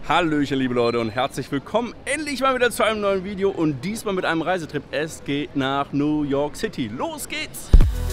Hallöchen liebe Leute und herzlich willkommen endlich mal wieder zu einem neuen Video und diesmal mit einem Reisetrip. Es geht nach New York City. Los geht's!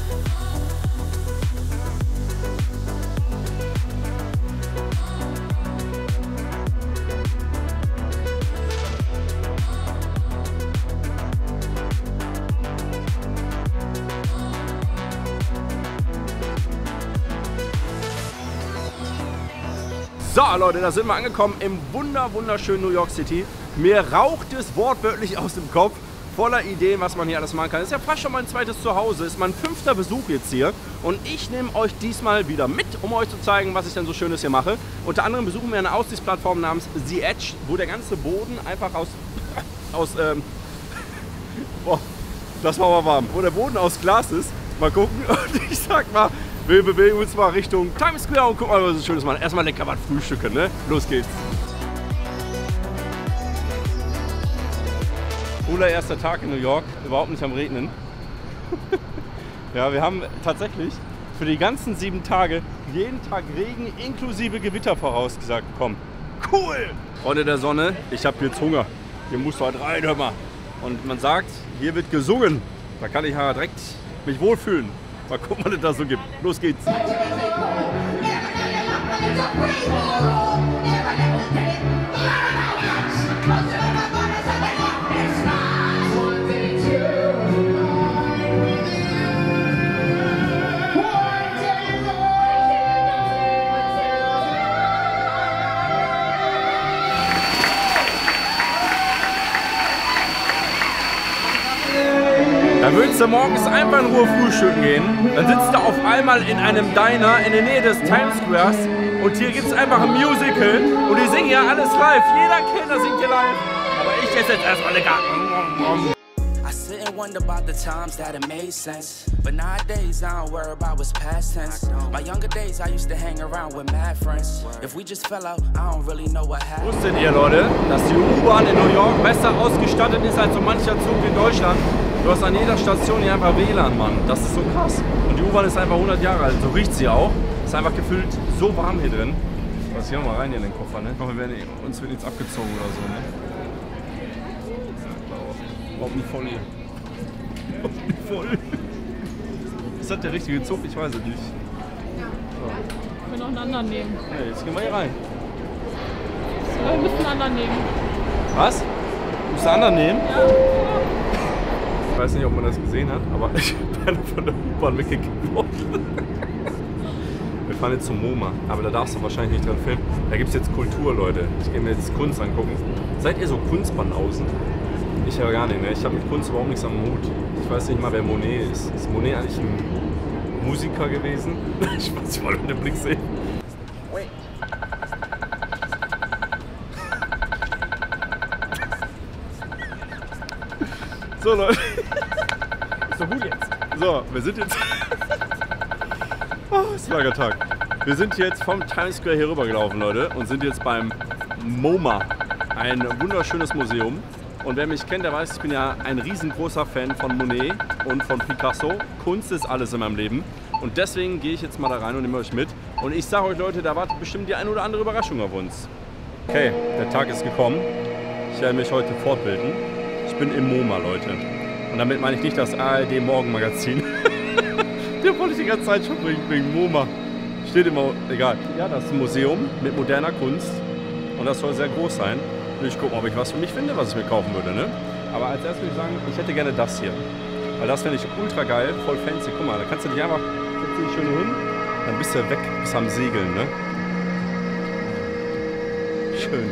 So Leute, da sind wir angekommen im wunderschönen New York City. Mir raucht es wortwörtlich aus dem Kopf, voller Ideen, was man hier alles machen kann. Das ist ja fast schon mein zweites Zuhause, ist mein 5. Besuch jetzt hier. Und ich nehme euch diesmal wieder mit, um euch zu zeigen, was ich denn so Schönes hier mache. Unter anderem besuchen wir eine Aussichtsplattform namens The Edge, wo der ganze Boden einfach boah, das war mal warm. Wo der Boden aus Glas ist. Mal gucken und ich sag mal, wir bewegen uns mal Richtung Times Square und gucken mal, was so Schönes machen. Erstmal lecker was frühstücken, ne? Los geht's. Cooler erster Tag in New York, überhaupt nicht am Regnen. Ja, wir haben tatsächlich für die ganzen 7 Tage jeden Tag Regen inklusive Gewitter vorausgesagt bekommen. Cool! Freunde der Sonne, ich habe jetzt Hunger. Hier musst du halt rein, hör mal. Und man sagt, hier wird gesungen. Da kann ich ja direkt mich wohlfühlen. Mal gucken, was es da so gibt. Los geht's! Da würdest du morgens einfach in Ruhe frühstücken gehen, dann sitzt du auf einmal in einem Diner in der Nähe des Times Squares und hier gibt es einfach ein Musical und die singen ja alles live. Jeder Kellner singt hier live. Aber ich esse jetzt erstmal lecker. I sit and wonder about the times that it made sense. But nowadays I don't worry about what's past tense. My younger days I used to hang around with mad friends. If we just fell out, I don't really know what happened. Wusstet ihr, Leute, dass die U-Bahn in New York besser ausgestattet ist als so mancher Zug in Deutschland? Du hast an jeder Station hier einfach WLAN, Mann. Das ist so krass. Und die U-Bahn ist einfach 100 Jahre alt. So riecht sie auch. Ist einfach gefühlt so warm hier drin. Lass hier mal rein hier in den Koffer, ne? Uns wird nichts abgezogen oder so, ne? Überhaupt nicht voll hier. Überhaupt nicht voll. Ist das der richtige Zug? Ich weiß es nicht. Ja. So. Ich will noch einen anderen nehmen. Ja, jetzt gehen wir hier rein. So, wir müssen einen anderen nehmen. Was? Du musst einen anderen nehmen? Ja. Ich weiß nicht, ob man das gesehen hat, aber ich bin von der U-Bahn weggekickt worden. Wir fahren jetzt zum MoMA, aber da darfst du wahrscheinlich nicht dran filmen. Da gibt es jetzt Kultur, Leute. Ich gehe mir jetzt Kunst angucken. Seid ihr so Kunstbanausen? Ich ja gar nicht, ne? Ich habe mit Kunst überhaupt nichts am Hut. Ich weiß nicht mal, wer Monet ist. Ist Monet eigentlich ein Musiker gewesen? Ich muss mal den Blick sehen. So Leute. Ist doch gut jetzt. So, wir sind jetzt. Oh, ist ein langer Tag. Wir sind jetzt vom Times Square hier rüber gelaufen, Leute, und sind jetzt beim MoMA. Ein wunderschönes Museum. Und wer mich kennt, der weiß, ich bin ja ein riesengroßer Fan von Monet und von Picasso. Kunst ist alles in meinem Leben. Und deswegen gehe ich jetzt mal da rein und nehme euch mit. Und ich sage euch, Leute, da wartet bestimmt die eine oder andere Überraschung auf uns. Okay, der Tag ist gekommen. Ich werde mich heute fortbilden. Ich bin im MoMA, Leute. Und damit meine ich nicht das ARD Morgenmagazin. Der wollte ich die ganze Zeit schon bringen, wegen MoMA. Steht immer, egal. Ja, das ist ein Museum mit moderner Kunst. Und das soll sehr groß sein. Und ich gucke, ob ich was für mich finde, was ich mir kaufen würde, ne? Aber als erstes würde ich sagen, ich hätte gerne das hier. Weil das finde ich ultra geil, voll fancy. Guck mal, da kannst du dich einfach, setzt dich schön hin, dann bist du weg, bist am Segeln, ne? Schön.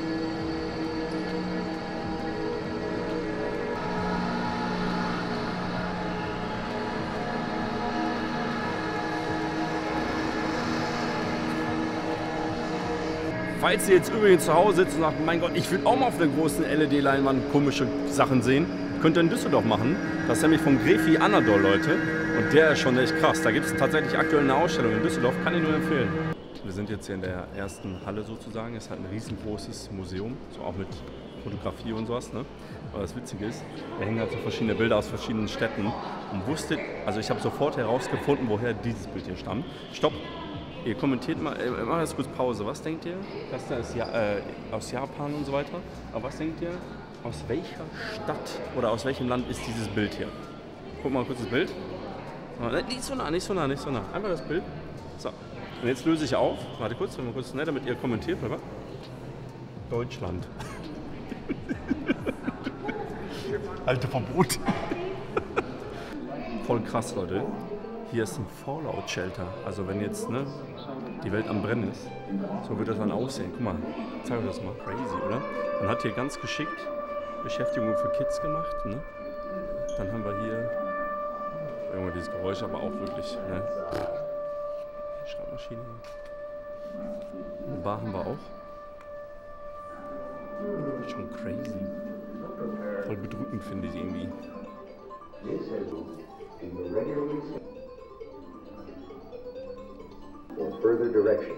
Falls ihr jetzt übrigens zu Hause sitzt und sagt, mein Gott, ich will auch mal auf der großen LED-Leinwand komische Sachen sehen, könnt ihr in Düsseldorf machen. Das ist nämlich vom Grefi Anadol, Leute. Und der ist schon echt krass. Da gibt es tatsächlich aktuell eine Ausstellung in Düsseldorf, kann ich nur empfehlen. Wir sind jetzt hier in der ersten Halle sozusagen. Es ist halt ein riesengroßes Museum, so auch mit Fotografie und sowas, ne? Aber das Witzige ist, da hängen halt so verschiedene Bilder aus verschiedenen Städten und wusstet, also ich habe sofort herausgefunden, woher dieses Bild hier stammt. Stopp! Ihr kommentiert mal, macht jetzt kurz Pause. Was denkt ihr? Das da ist ja aus Japan und so weiter. Aber was denkt ihr? Aus welcher Stadt oder aus welchem Land ist dieses Bild hier? Guck mal kurz das Bild. Nicht so nah, nicht so nah, nicht so nah. Einfach das Bild. So. Und jetzt löse ich auf. Warte kurz, wenn wir kurz, ne, damit ihr kommentiert, oder? Deutschland. Alter Verbot. Voll krass, Leute. Hier ist ein Fallout-Shelter. Also wenn jetzt ne, die Welt am Brennen ist, so wird das dann aussehen. Guck mal, zeig euch das mal. Crazy, oder? Man hat hier ganz geschickt Beschäftigung für Kids gemacht. Ne? Dann haben wir hier irgendwann dieses Geräusch, aber auch wirklich. Ne? Schreibmaschine. Eine Bar haben wir auch. Schon crazy. Voll bedrückend finde ich irgendwie. In further direction.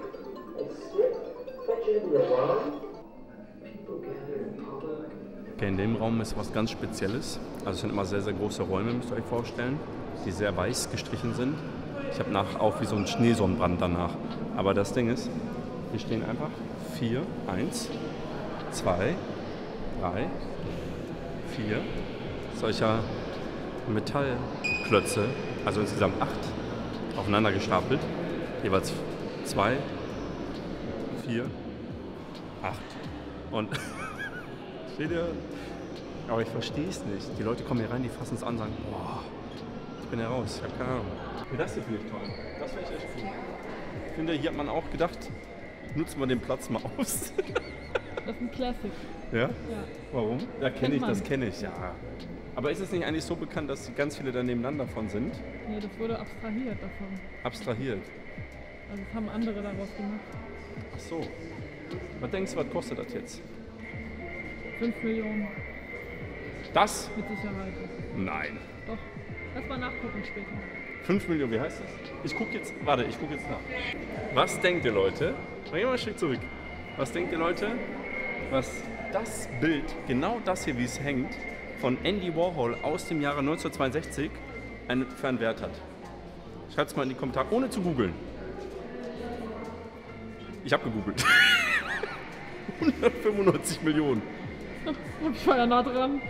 Okay, in dem Raum ist was ganz Spezielles. Also es sind immer sehr, sehr große Räume, müsst ihr euch vorstellen, die sehr weiß gestrichen sind. Ich habe auch wie so einen Schneesonnenbrand danach. Aber das Ding ist, hier stehen einfach 4, 1, 2, 3, 4 solcher Metallklötze, also insgesamt 8, aufeinander gestapelt. Jeweils 2, 4, 8. Und steht ihr? Aber ich verstehe es nicht. Die Leute kommen hier rein, die fassen es an und sagen, boah, ich bin ja raus, ich habe keine Ahnung. Das hier finde ich toll. Das finde ich echt cool. Ich finde, hier hat man auch gedacht, nutzen wir den Platz mal aus. Das ist ein Classic. Ja? Ja. Warum? Ja, kenne ich, man. das kenne ich, ja. Aber ist es nicht eigentlich so bekannt, dass ganz viele da nebeneinander von sind? Nee, das wurde abstrahiert davon. Abstrahiert. Also das haben andere daraus gemacht. Ach so. Was denkst du, was kostet das jetzt? 5 Millionen Das? mit Sicherheit. Nein. Doch. Lass mal nachgucken später. 5 Millionen, wie heißt das? Ich gucke jetzt nach. Was denkt ihr, Leute? Geh mal einen Schritt zurück. Was denkt ihr, Leute? Was das Bild, genau das hier, wie es hängt, von Andy Warhol aus dem Jahre 1962 für einen Wert hat? Schreibt es mal in die Kommentare, ohne zu googeln. Ich habe gegoogelt. 195 Millionen. Ich war ja nah dran.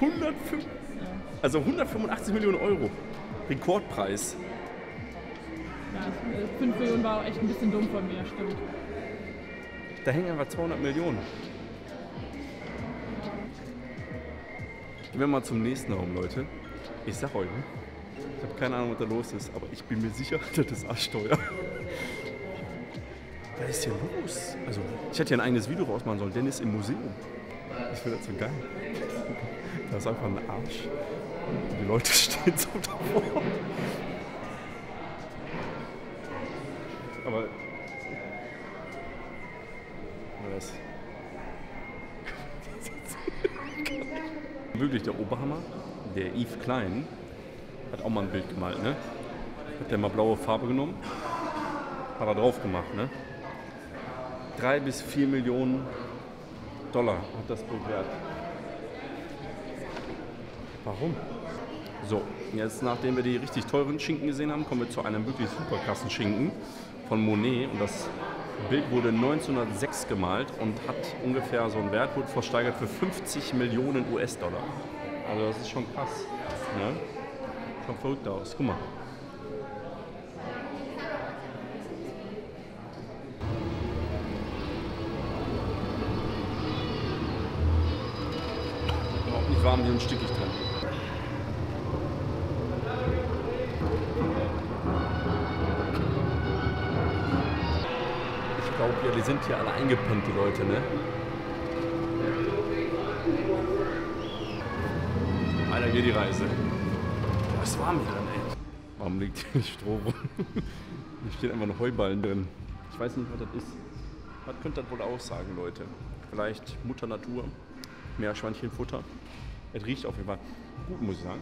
185 Millionen Euro. Rekordpreis. Ja, 5 Millionen war auch echt ein bisschen dumm von mir, stimmt. Da hängen einfach 200 Millionen. Gehen wir mal zum nächsten Raum, Leute. Ich sag euch, ich habe keine Ahnung, was da los ist, aber ich bin mir sicher, das ist Arschteuer. Was ist hier los? Also, ich hätte hier ein eigenes Video rausmachen sollen. Dennis im Museum. Ich finde das so geil. Da ist einfach ein Arsch. Die Leute stehen so davor. Aber was? Wirklich der Oberhammer, der Yves Klein, hat auch mal ein Bild gemalt, ne? Hat der mal blaue Farbe genommen, hat er drauf gemacht, ne? 3 bis 4 Millionen Dollar hat das Bild wert. Warum? So, jetzt nachdem wir die richtig teuren Schinken gesehen haben, kommen wir zu einem wirklich super krassen Schinken von Monet. Und das Bild wurde 1906 gemalt und hat ungefähr so einen Wert, wurde versteigert für 50 Millionen US-Dollar. Also das ist schon krass. Ne? Schon verrückt aus. Guck mal. Überhaupt nicht warm, wie ein Stückig drin. Ich glaube ja, die sind hier alle eingepennt, die Leute, ne? Weiter geht die Reise. Boah, ist warm hier drin, ey. Warum liegt hier nicht Stroh rum? Hier steht einfach noch Heuballen drin. Ich weiß nicht, was das ist. Was könnte das wohl aussagen, Leute? Vielleicht Mutter Natur, Meerschweinchenfutter. Es riecht auf jeden Fall gut, muss ich sagen.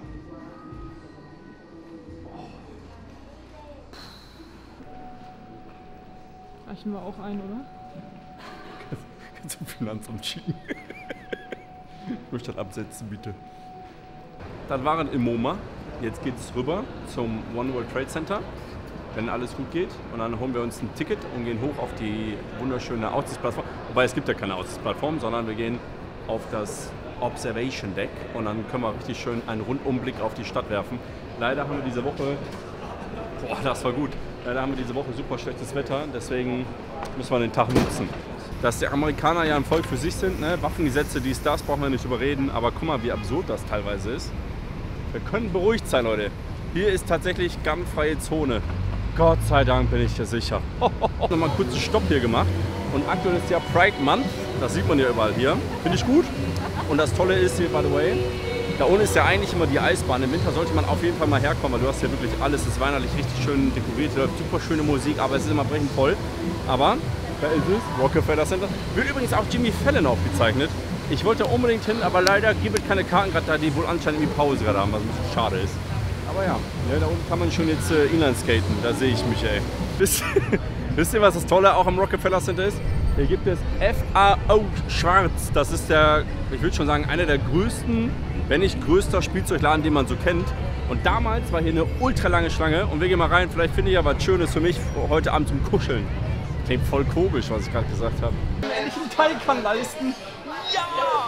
Reichen wir auch ein, oder? Kannst du Finanzamt schicken? Ich möchte das absetzen, bitte. Das waren im MoMA. Jetzt geht es rüber zum One World Trade Center. wenn alles gut geht. Und dann holen wir uns ein Ticket und gehen hoch auf die wunderschöne Aussichtsplattform. Wobei es gibt ja keine Aussichtsplattform, sondern wir gehen auf das Observation Deck und dann können wir richtig schön einen Rundumblick auf die Stadt werfen. Leider haben wir diese Woche, boah, das war gut, leider haben wir diese Woche super schlechtes Wetter, deswegen müssen wir den Tag nutzen. Dass die Amerikaner ja ein Volk für sich sind, ne? Waffengesetze, dies, das, brauchen wir nicht überreden, aber guck mal, wie absurd das teilweise ist. Wir können beruhigt sein, Leute. Hier ist tatsächlich gunfreie Zone. Gott sei Dank bin ich hier sicher. Nochmal einen kurzen Stopp hier gemacht. Und aktuell ist ja Pride Month. Das sieht man ja überall hier. Finde ich gut. Und das Tolle ist hier, by the way, da unten ist ja eigentlich immer die Eisbahn. Im Winter sollte man auf jeden Fall mal herkommen, weil du hast hier wirklich alles. Es ist weihnachtlich richtig schön dekoriert. Hier läuft super schöne Musik, aber es ist immer brechend voll. Aber da ist es, Rockefeller Center. Wird übrigens auch Jimmy Fallon aufgezeichnet. Ich wollte da unbedingt hin, aber leider gibt es keine Karten gerade da, die wohl anscheinend irgendwie Pause gerade haben, was ein bisschen schade ist. Aber ja, da unten kann man schon jetzt Inlineskaten, da sehe ich mich, ey. Wisst ihr, was das Tolle auch am Rockefeller Center ist? Hier gibt es FAO Schwarz. Das ist der, ich würde schon sagen, einer der größten, wenn nicht größter Spielzeugladen, den man so kennt. Und damals war hier eine ultra lange Schlange. Und wir gehen mal rein, vielleicht finde ich ja was Schönes für mich heute Abend zum Kuscheln. Klingt voll komisch, was ich gerade gesagt habe. Wenn ich einen Teil kann leisten. Ja!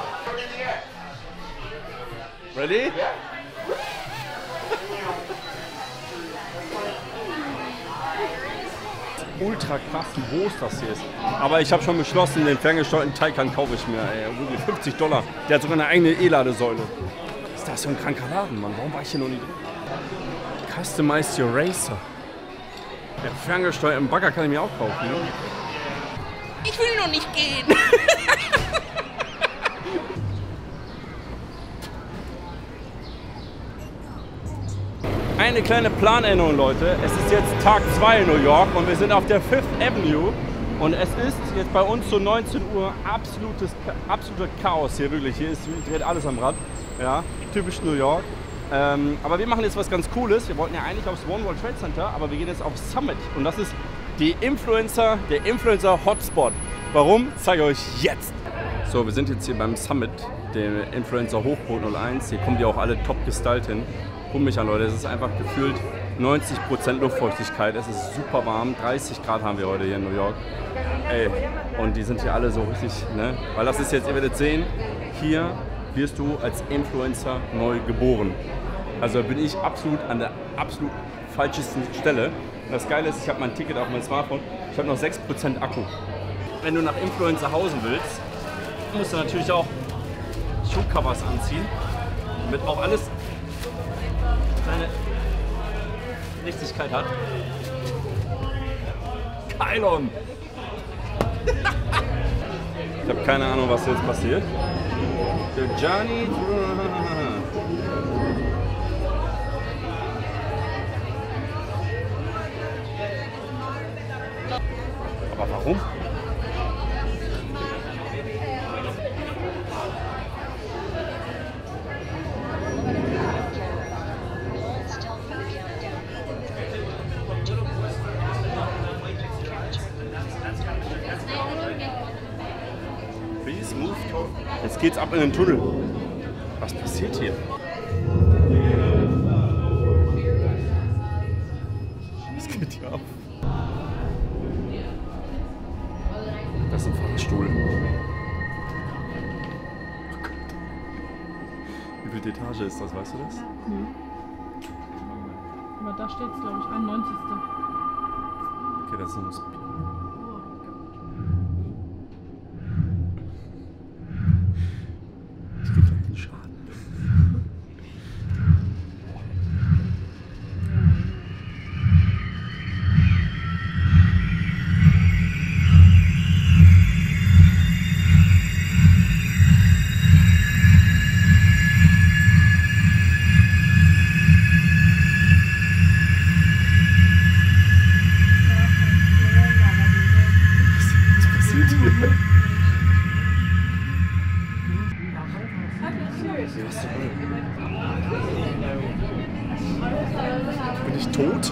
Ready? Ultra krass, wie groß das hier ist. Aber ich habe schon beschlossen, den ferngesteuerten Taycan kaufe ich mir. Ey, wirklich $50. Der hat sogar eine eigene E-Ladesäule. Ist das so ein kranker Laden, Mann? Warum war ich hier noch nie drin? Customize your Racer. Der ferngesteuerten Bagger kann ich mir auch kaufen. Ne? Ich will noch nicht gehen. Eine kleine Planänderung, Leute. Es ist jetzt Tag 2 in New York und wir sind auf der Fifth Avenue. Und es ist jetzt bei uns so 19 Uhr absoluter Chaos hier, wirklich. Hier dreht alles am Rad. Ja, typisch New York. Aber wir machen jetzt was ganz Cooles. Wir wollten ja eigentlich aufs One World Trade Center, aber wir gehen jetzt auf Summit. Und das ist der Influencer Hotspot. Warum? Zeige ich euch jetzt. So, wir sind jetzt hier beim Summit, dem Influencer Hochboot 01. Hier kommen die auch alle top gestylt hin. Guck mich an, Leute, es ist einfach gefühlt 90% Luftfeuchtigkeit. Es ist super warm, 30 Grad haben wir heute hier in New York. Ey, und die sind hier alle so richtig, ne? Weil das ist jetzt, ihr werdet sehen, hier wirst du als Influencer neu geboren. Also bin ich absolut an der absolut falschesten Stelle. Und das Geile ist, ich habe mein Ticket auf mein Smartphone, ich habe noch 6% Akku. Wenn du nach Influencer hausen willst, musst du natürlich auch Schuhcovers anziehen, damit auch alles seine Richtigkeit hat. Kylon! Ich habe keine Ahnung, was jetzt passiert. The Journey. Aber warum? Jetzt geht's ab in den Tunnel. Was passiert hier? Was geht hier ab? Das ist ein Fahrstuhl. Oh Gott. Wie viele Etage ist das, weißt du das? Nee. Aber da steht es, glaube ich, 91. Okay, das ist ein Speed. Ich krieg gleich einen Schaden. Bin ich tot?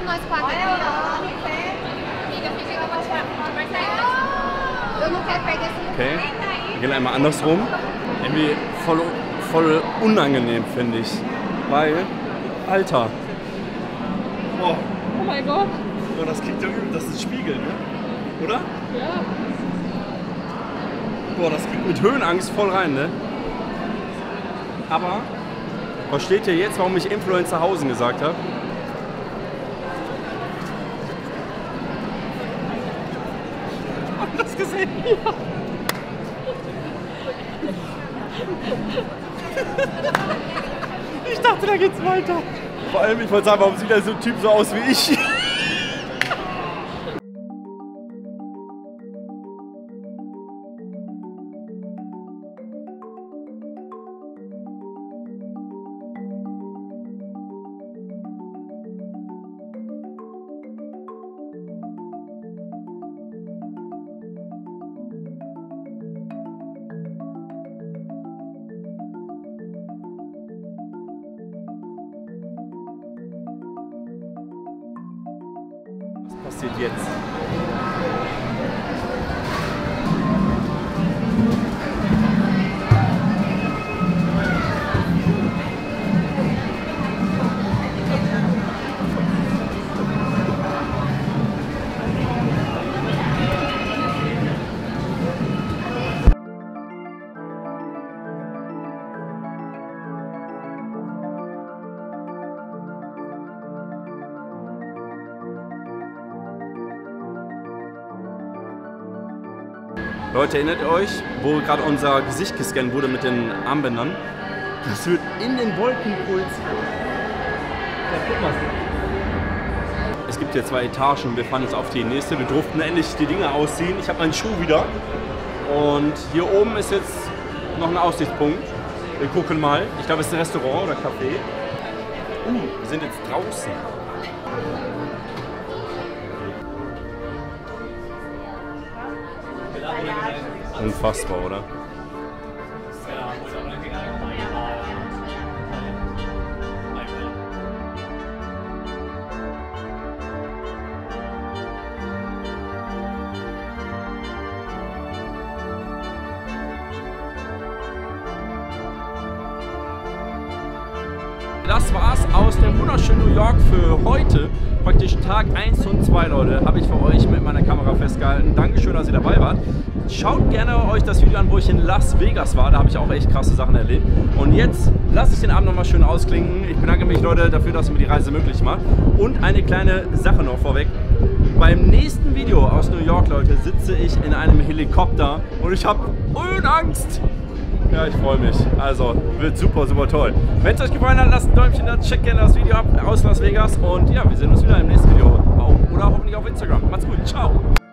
Okay, wir gehen einmal andersrum. Irgendwie voll unangenehm, finde ich. Weil, Alter. Boah. Oh mein Gott. Boah, das kriegt ja übel, das ist Spiegel, ne? Oder? Ja. Boah, das kriegt mit Höhenangst voll rein, ne? Aber, versteht ihr jetzt, warum ich Influencerhausen gesagt habe? Habt ihr das gesehen? Ja. Ich dachte, da geht's weiter. Vor allem, ich wollte sagen, warum sieht der so ein Typ so aus wie ich? Was passiert jetzt? Leute, erinnert ihr euch, wo gerade unser Gesicht gescannt wurde mit den Armbändern? Das wird in den Wolken pulsieren. Ja, guck mal. Es gibt hier 2 Etagen und wir fahren jetzt auf die nächste. Wir durften endlich die Dinger ausziehen. Ich habe meinen Schuh wieder. Und hier oben ist jetzt noch ein Aussichtspunkt. Wir gucken mal. Ich glaube, es ist ein Restaurant oder Café. Wir sind jetzt draußen. Unfassbar, oder? Das war's aus dem wunderschönen New York für heute. Praktisch Tag 1 und 2, Leute, habe ich für euch mit meiner Kamera festgehalten. Dankeschön, dass ihr dabei wart. Schaut gerne euch das Video an, wo ich in Las Vegas war. Da habe ich auch echt krasse Sachen erlebt. Und jetzt lasse ich den Abend nochmal schön ausklingen. Ich bedanke mich, Leute, dafür, dass ihr mir die Reise möglich macht. Und eine kleine Sache noch vorweg. Beim nächsten Video aus New York, Leute, sitze ich in einem Helikopter und ich habe Höhenangst. Ja, ich freue mich. Also, wird super, super toll. Wenn es euch gefallen hat, lasst ein Däumchen da, checkt gerne das Video ab aus Las Vegas und ja, wir sehen uns wieder im nächsten Video. Oder hoffentlich auf Instagram. Macht's gut, ciao.